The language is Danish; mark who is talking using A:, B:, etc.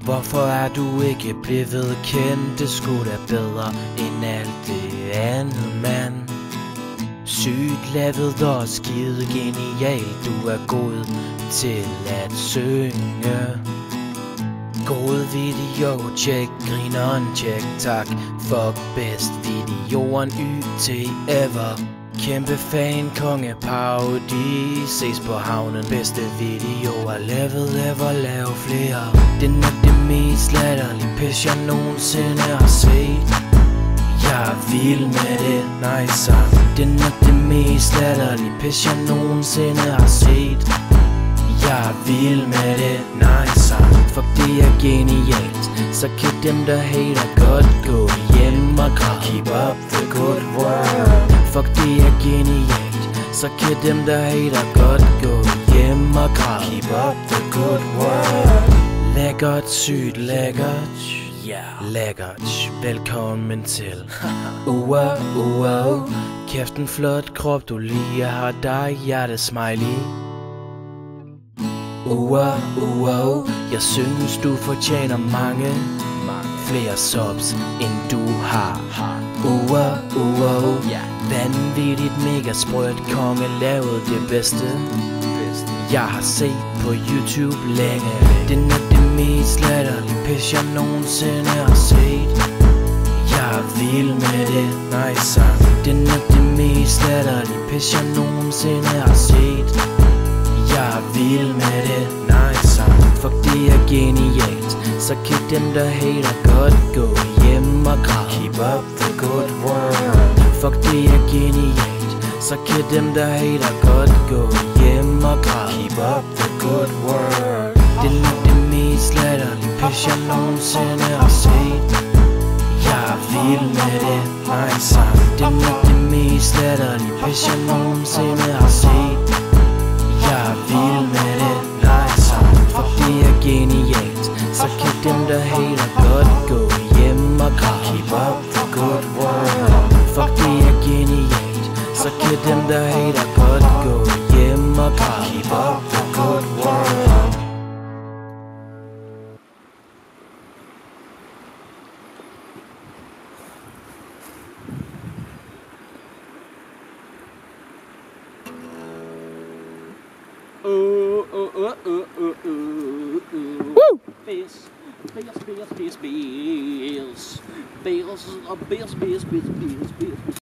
A: Hvorfor er du ikke blevet kendt? Det skulle da bedre end alt det andet, mand. Sygt lavet og skide genialt. Du er god til at synge. God video, check, grineren, check, tak. Fuck best videoen YT ever. Kæmpe fan, konge parodi. Ses på havnen, bedste videoer lavet ever, lav flere. Den er det mest latterlige pis jeg nogensinde har set. Jeg er vild med det, nice sang. Den er det mest latterlige pis jeg nogensinde har set. Jeg er vild med det, nice sang. Fuck det er genialt. Så kan dem der hater godt gå hjem og græd. Keep up the good work. Fuck det er genialt. Så kan dem der hater godt gå hjem og græd. Keep up the good work. Lækkert, sygt lækkert. Lækkert, velkommen til. Kæft en flot krop du lige har dig, hjerte smiley. Jeg synes du fortjener mange flere subs end du har. Vanvittigt mega sprødt, konge lavet det bedste jeg har set på YouTube længe. Den er det mest latterlige pis jeg nogensinde har set. Jeg er vild med det, nice sang. Den er det mest latterlige pis jeg nogensinde har set. Jeg er vild med det, nice sang. Fuck det er genialt. Så kan dem der hater godt gå hjem og græd. Keep up the good work. Fuck det er genialt. Så kan dem der hater godt gå hjem og græd. Keep up the good work. Den er det mest latterlige pis jeg nogensinde har set. Jeg er vild med det, nice sang. Den er det mest latterlige pis jeg nogensinde har set. Jeg er vild med det, nice sang. For det er genialt. Så kan dem der hater godt gå hjem og græd. Keep up the good work. Fuck det er genialt. Så kan dem der hater godt gå hjem og græd. Keep up the good work. Bills.